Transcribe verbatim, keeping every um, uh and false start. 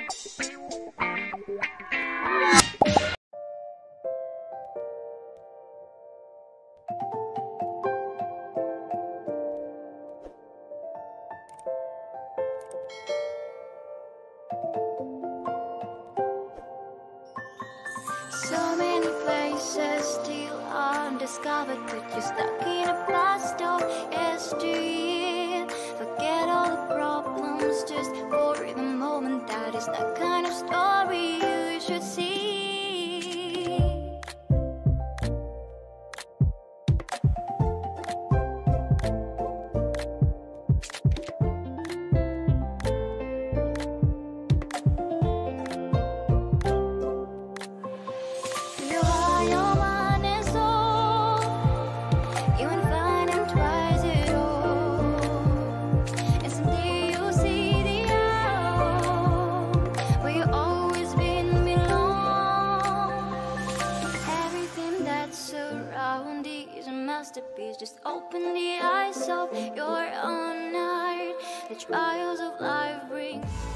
So many places still undiscovered, but you're stuck in a blast of yesteryear. Forget all the problems just for the moment. That is the kind of story you should see. Masterpiece, just open the eyes of your own heart. The trials of life bring